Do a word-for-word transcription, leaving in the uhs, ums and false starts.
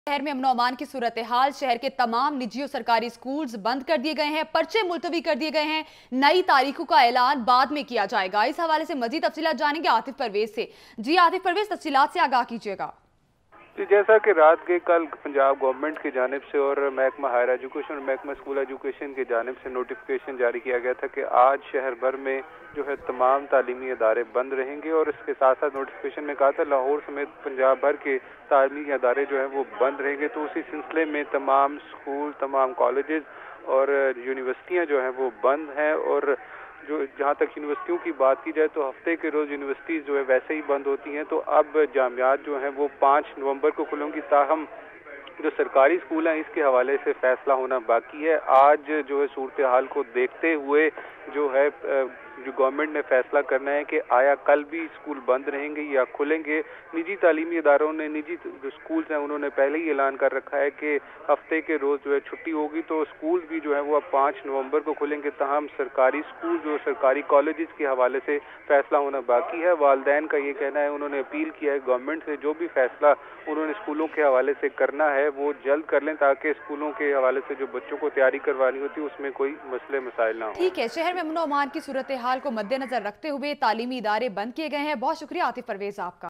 शहर में अमन अमान की सूरत हाल। शहर के तमाम निजी और सरकारी स्कूल्स बंद कर दिए गए हैं, पर्चे मुलतवी कर दिए गए हैं। नई तारीखों का ऐलान बाद में किया जाएगा। इस हवाले से मजीद तफसीलात जानेंगे आतिफ परवेज से। जी आतिफ परवेज, तफसीलात से आगाह कीजिएगा। जी, जैसा कि रात के कल पंजाब गवर्नमेंट की जानिब से और महकमा हायर एजुकेशन और महकमा स्कूल एजुकेशन की जानिब से नोटिफिकेशन जारी किया गया था कि आज शहर भर में जो है तमाम तालीमी अदारे बंद रहेंगे, और इसके साथ साथ नोटिफिकेशन में कहा था लाहौर समेत पंजाब भर के तालीमी अदारे जो है वो बंद रहेंगे। तो उसी सिलसिले में तमाम स्कूल, तमाम कॉलेजेस और यूनिवर्सिटियाँ जो हैं वो बंद हैं। और जो जहाँ तक यूनिवर्सिटियों की बात की जाए तो हफ्ते के रोज़ यूनिवर्सिटीज़ जो है वैसे ही बंद होती हैं। तो अब जामियात जो हैं वो पाँच नवंबर को खुलेंगी, ताहम जो सरकारी स्कूल हैं इसके हवाले से फैसला होना बाकी है। आज जो है सूरत हाल को देखते हुए जो है जो गवर्नमेंट ने फैसला करना है कि आया कल भी स्कूल बंद रहेंगे या खुलेंगे। निजी तालीमी इदारों ने, निजी जो स्कूल्स हैं उन्होंने पहले ही ऐलान कर रखा है कि हफ्ते के रोज़ जो है छुट्टी होगी। तो स्कूल भी जो है वो अब पाँच नवंबर को खुलेंगे, तमाम सरकारी स्कूल जो सरकारी कॉलेजेस के हवाले से फैसला होना बाकी है। वालिदैन का ये कहना है, उन्होंने अपील किया है गवर्नमेंट से जो भी फैसला उन्होंने स्कूलों के हवाले से करना है वो जल्द कर लें, ताकि स्कूलों के हवाले से जो बच्चों को तैयारी करवानी होती है उसमें कोई मसले मसाइल ना हो। ठीक है, शहर में अमन अमान की सूरत हाल को मद्देनजर रखते हुए तालीमी इदारे बंद किए गए हैं। बहुत शुक्रिया आतिफ परवेज आपका।